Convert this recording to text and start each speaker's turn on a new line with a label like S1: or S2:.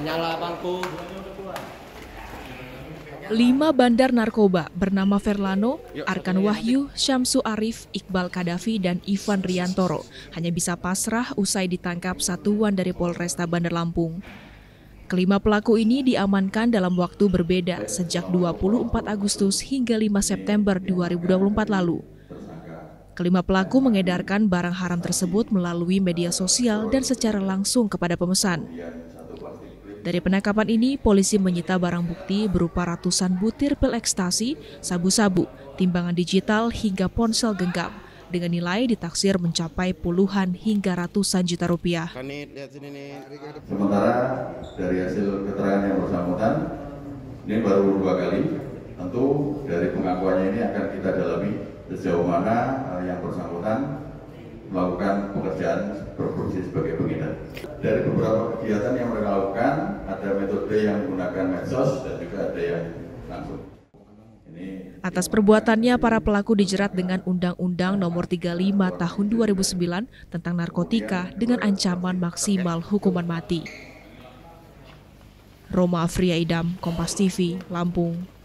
S1: Nyala bangku.
S2: 5 bandar narkoba bernama Verlano, Arkan Wahyu, Syamsu Arif, Iqbal Kadafi, dan Ivan Riantoro hanya bisa pasrah usai ditangkap satuan dari Polresta Bandar Lampung. Kelima pelaku ini diamankan dalam waktu berbeda sejak 24 Agustus hingga 5 September 2024 lalu. Kelima pelaku mengedarkan barang haram tersebut melalui media sosial dan secara langsung kepada pemesan. Dari penangkapan ini, polisi menyita barang bukti berupa ratusan butir pil ekstasi, sabu-sabu, timbangan digital, hingga ponsel genggam, dengan nilai ditaksir mencapai puluhan hingga ratusan juta rupiah.
S3: Sementara dari hasil keterangan yang bersangkutan, ini baru 2 kali, tentu dari pengakuannya ini akan kita dalami sejauh mana yang bersangkutan melakukan pekerjaan berfungsi sebagai pengedar. Dari beberapa kegiatan yang mereka lakukan, ada metode yang menggunakan medsos dan juga ada yang langsung.
S2: Atas perbuatannya, para pelaku dijerat dengan Undang-Undang Nomor 35 Tahun 2009 tentang narkotika dengan ancaman maksimal hukuman mati. Roma Afria Idam, Kompas TV, Lampung.